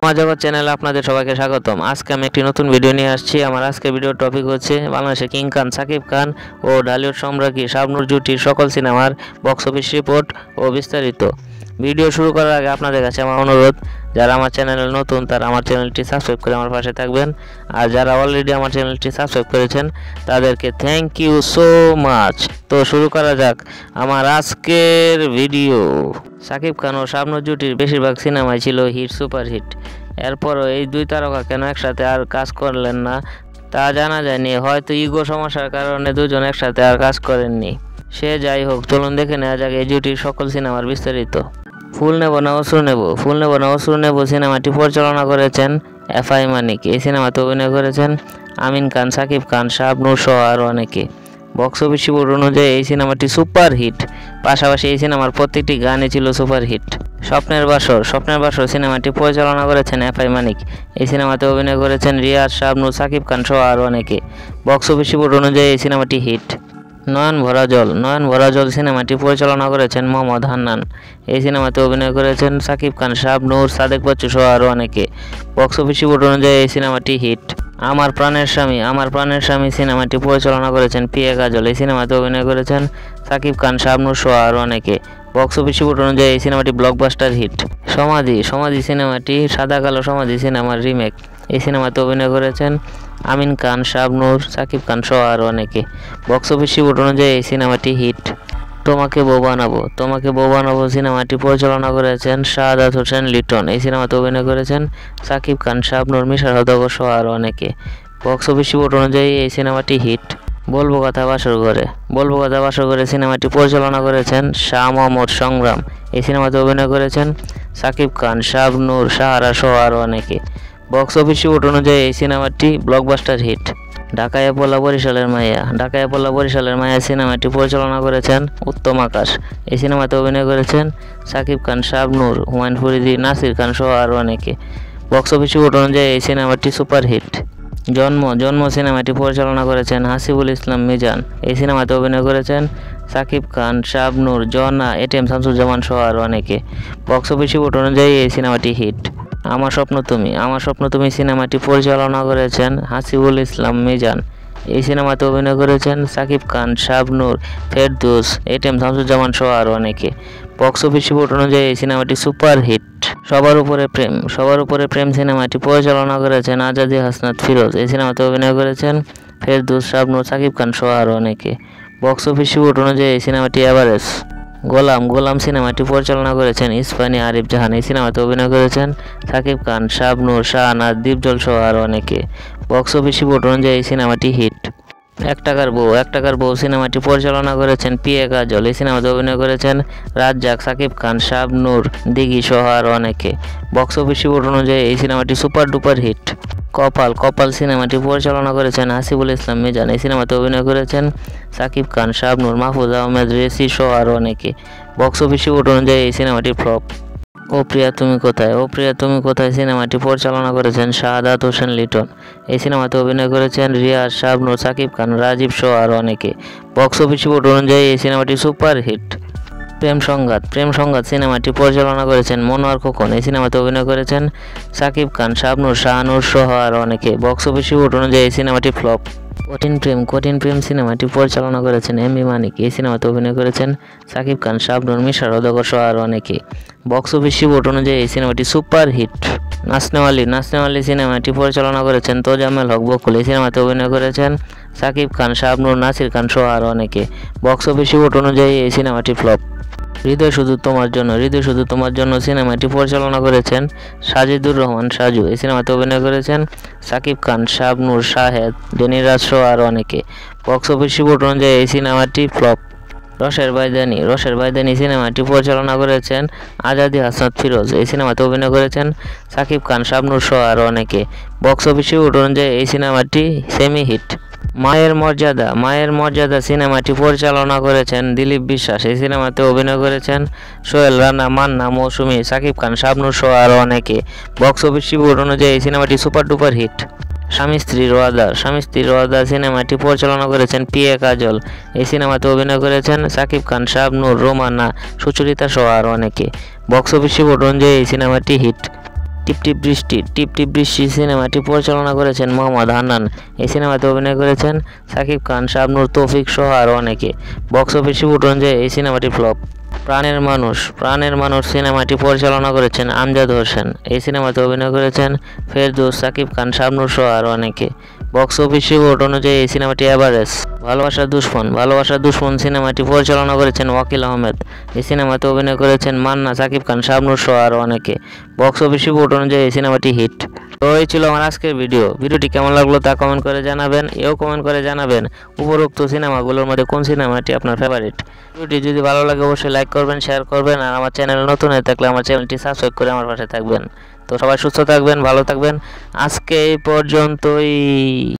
Cinema জগৎ চ্যানেলে আপনাদের সবাইকে স্বাগতম। আজকে আমি একটি নতুন ভিডিও নিয়ে আসছি। আমার আজকের ভিডিওর টপিক হচ্ছে বাংলাদেশের কিং খান সাকিব খান ও ঢালিউড সম্রাজ্ঞী শাবনূর জুটির সকল সিনেমার বক্স অফিস রিপোর্ট ও বিস্তারিত। ভিডিও শুরু করার আগে আপনাদের কাছে আমার অনুরোধ, যারা আমার চ্যানেলে নতুন তারা আমার চ্যানেলটি সাবস্ক্রাইব করে আমার পাশে থাকবেন, আর যারা অলরেডি আমার চ্যানেলটি সাবস্ক্রাইব করেছেন তাদেরকে থ্যাংক ইউ সো মাচ। তো শুরু করা যাক আমার আজকের ভিডিও। সাকিব খান ও শাবনূর জুটির বেশিরভাগ সিনেমাই ছিল হিট, সুপারহিট। এরপরও এই দুই তারকা কেন একসাথে আর কাজ করলেন না তা জানা যায়নি। হয়তো ইগো সমস্যার কারণে দুজন একসাথে আর কাজ করেননি। সে যাই হোক, চলুন দেখে নেওয়া যাক এই জুটির সকল সিনেমার বিস্তারিত। ফুল নেব না অশ্রু নেব। ফুল নেব না অশ্রু নেব সিনেমাটি পরিচালনা করেছেন এফআই মানিক। এই সিনেমাতে অভিনয় করেছেন আমিন খান, সাকিব খান, শাবনূর সহ আরও অনেকে। বক্স অফিস রিপোর্ট অনুযায়ী এই সিনেমাটি সুপারহিট। পাশাপাশি এই সিনেমার প্রত্যেকটি গানই ছিল সুপারহিট। স্বপ্নের বাসর সিনেমাটি পরিচালনা করেছেন এফআই মানিক। এই সিনেমাতে অভিনয় করেছেন রিয়াজ, শাবনূর, সাকিব খান সহ আরও অনেকে। বক্স অফিস রিপোর্ট অনুযায়ী এই সিনেমাটি হিট। নয়ন ভরা জল সিনেমাটি পরিচালনা করেছেন মোহাম্মদ হান্নান। এই সিনেমাতে অভিনয় করেছেন সাকিব খান, শাবনূর, সাদেক বাচ্চু সহ আরও অনেকে। বক্স অফিস রিপোর্ট অনুযায়ী এই সিনেমাটি হিট। আমার প্রাণের স্বামী সিনেমাটি পরিচালনা করেছেন পিয়া কাজল। এই সিনেমাতে অভিনয় করেছেন সাকিব খান, শাবনূর সহ আরও অনেকে। বক্স অফিস রিপোর্ট অনুযায়ী এই সিনেমাটি ব্লকবাস্টার হিট। সমাধি সিনেমাটি সাদা কালো সমাধি সিনেমার রিমেক। এই সিনেমাতে অভিনয় করেছেন আমিন খান, শাবনূর, সাকিব খান সহ আরও অনেকে। বক্স অফিস রিপোর্ট অনুযায়ী এই সিনেমাটি হিট। তোমাকে বউ বানাবো সিনেমাটি পরিচালনা করেছেন শাহাদাত হোসেন লিটন। এই সিনেমাতে অভিনয় করেছেন সাকিব খান, শাবনূর, মিশা সওদাগর সহ আরও অনেকে। বক্স অফিস রিপোর্ট অনুযায়ী এই সিনেমাটি হিট। বলবো কথা বাসর ঘরে সিনেমাটি পরিচালনা করেছেন শাহ মোহাম্মদ সংগ্রাম। এই সিনেমাতে অভিনয় করেছেন সাকিব খান, শাবনূর, সাহারা সহ আরও অনেকে। বক্স অফিস রিপোর্ট অনুযায়ী এই সিনেমাটি ব্লকবাস্টার হিট। ঢাকায় পড়লা বরিশালের মায়া সিনেমাটি পরিচালনা করেছেন উত্তম আকাশ। এই সিনেমাতে অভিনয় করেছেন সাকিব খান, শাবনূর, হুমায়ুন ফরিদি, নাসির খান সহ আরও অনেকে। বক্স অফিস রিপোর্ট অনুযায়ী এই সিনেমাটি সুপারহিট। জন্ম সিনেমাটি পরিচালনা করেছেন হাসিবুল ইসলাম মিজান। এই সিনেমাতে অভিনয় করেছেন সাকিব খান, শাবনূর, জনা, এটিএম শামসুজ্জামান সহ আরও অনেকে। বক্স অফিস রিপোর্ট অনুযায়ী এই সিনেমাটি হিট। আমার স্বপ্ন তুমি সিনেমাটি পরিচালনা করেছেন হাসিবুল ইসলাম মিজান। এই সিনেমাতে অভিনয় করেছেন সাকিব খান, শাবনূর, ফেরদৌস, এটিএম শামসুজ্জামান সহ আরও অনেকে। বক্স অফিস রিপোর্ট অনুযায়ী এই সিনেমাটি সুপারহিট। সবার উপরে প্রেম সিনেমাটি পরিচালনা করেছেন আজাদি হাসনাত ফিরোজ। এই সিনেমাতে অভিনয় করেছেন ফেরদৌস, শাবনূর, সাকিব খান সহ আরও অনেকে। বক্স অফিস রিপোর্ট অনুযায়ী এই সিনেমাটি এভারেজ। গোলাম সিনেমাটি পরিচালনা করেছেন ইসফানি আরিফ জাহান। এই সিনেমাতে অভিনয় করেছেন সাকিব খান, শাবনূর, শাহানাজ, দীপজল সহ আরও অনেকে। বক্স অফিস রিপোর্ট অনুযায়ী এই সিনেমাটি হিট। এক টাকার বউ সিনেমাটি পরিচালনা করেছেন পিয়া কাজল। এই সিনেমাতে অভিনয় করেছেন রাজ্জাক, সাকিব খান, শাবনূর, দিঘি সহ আরও অনেকে। বক্স অফিস রিপোর্ট অনুযায়ী এই সিনেমাটি সুপার ডুপার হিট। কপাল সিনেমাটি পরিচালনা করেছেন হাসিবুল ইসলাম মিজান। এই সিনেমাতে অভিনয় করেছেন সাকিব খান, শাবনূর, মাহফুজ আহমেদ, রেসি সহ আরও অনেকে। বক্স অফিস রিপোর্ট অনুযায়ী এই সিনেমাটি ফ্লপ। ও প্রিয়া তুমি কোথায় সিনেমাটি পরিচালনা করেছেন শাহাদাত হোসেন লিটন। এই সিনেমাতে অভিনয় করেছেন রিয়াজ, শাবনূর, সাকিব খান, রাজীব সহ আরও অনেকে। বক্স অফিস রিপোর্ট অনুযায়ী এই সিনেমাটি সুপার হিট। প্রেম সংঘাত সিনেমাটি পরিচালনা করেছেন মনোয়ার খোকন। এই সিনেমাতে অভিনয় করেছেন সাকিব খান, শাবনূর, শাহানূর সহ আরও অনেকে। বক্স অফিস রিপোর্ট অনুযায়ী এই সিনেমাটি ফ্লপ। কঠিন প্রেম সিনেমাটি পরিচালনা করেছেন এমবি মানিক। এই সিনেমাতে অভিনয় করেছেন সাকিব খান, শাবনূর, মিশা সওদাগর সহ আরও অনেকে। বক্স অফিস রিপোর্ট অনুযায়ী এই সিনেমাটি সুপার হিট। নাচনেওয়ালি সিনেমাটি পরিচালনা করেছেন তোজাম্মেল হক বকুল। এই সিনেমাতে অভিনয় করেছেন সাকিব খান, শাবনূর, নাসির খান সহ আরও অনেকে। বক্স অফিস রিপোর্ট অনুযায়ী এই সিনেমাটি ফ্লপ। হৃদয় শুধু তোমার জন্য সিনেমাটি পরিচালনা করেছেন সাজিদুর রহমান সাজু। এই সিনেমাতে অভিনয় করেছেন সাকিব খান, শাবনূর, শাহেদ, ডেনিরাজ সহ আরও অনেকে। বক্স অফিস রিপোর্ট অনুযায়ী এই সিনেমাটি ফ্লপ। রসের বাইদানি সিনেমাটি পরিচালনা করেছেন আজাদি হাসনাত ফিরোজ। এই সিনেমাতে অভিনয় করেছেন সাকিব খান, শাবনূর সহ আরও অনেকে। বক্স অফিস রিপোর্ট অনুযায়ী এই সিনেমাটি সেমি হিট। মায়ের মর্যাদা সিনেমাটি পরিচালনা করেছেন দিলীপ বিশ্বাস। এই সিনেমাতে অভিনয় করেছেন সোহেল রানা, মান্না, মৌসুমী, সাকিব খান, শাবনূর সহ আরও অনেকে। বক্স অফিস রিপোর্ট অনুযায়ী এই সিনেমাটি সুপার ডুপার হিট। স্বামী স্ত্রী রোয়াদার সিনেমাটি পরিচালনা করেছেন পিয়া কাজল। এই সিনেমাতে অভিনয় করেছেন সাকিব খান, শাবনূর, রোমানা, সুচরিতা সহ আরও অনেকে। বক্স অফিস রিপোর্ট অনুযায়ী এই সিনেমাটি হিট। টিপ টিপ বৃষ্টি সিনেমাটি পরিচালনা করেছেন মোহাম্মদ হান্নান। এই সিনেমাতে অভিনয় করেছেন সাকিব খান, শাবনূর, তৌফিক সহ আরও অনেকে। বক্স অফিস রিপোর্ট অনুযায়ী এই সিনেমাটি ফ্লপ। প্রাণের মানুষ সিনেমাটি পরিচালনা করেছেন আমজাদ হোসেন। এই সিনেমাতে অভিনয় করেছেন ফেরদৌস, সাকিব খান, শাবনূর সহ আরও অনেকে। বক্স অফিস রিপোর্ট অনুযায়ী এই সিনেমাটি এভারেজ। ভালোবাসার দুশ্মন সিনেমাটি পরিচালনা করেছেন ওয়াকিল আহমেদ। এই সিনেমাতে অভিনয় করেছেন মান্না, সাকিব খান, শাবনূর সহ আরও অনেকে। বক্স অফিস রিপোর্ট অনুযায়ী এই সিনেমাটি হিট। তো এই ছিল আমার আজকের ভিডিওটি কেমন লাগলো তা কমেন্ট করে জানাবেন। কমেন্ট করে জানাবেন উপরোক্ত সিনেমাগুলোর মধ্যে কোন সিনেমাটি আপনার ফেভারিট। ভিডিওটি যদি ভালো লাগে অবশ্যই লাইক করবেন, শেয়ার করবেন, আর আমার চ্যানেল নতুন হয়ে থাকলে আমার চ্যানেলটি সাবস্ক্রাইব করে আমার পাশে থাকবেন। তো সবাই সুস্থ থাকবেন, ভালো থাকবেন। আজকে এই পর্যন্তই।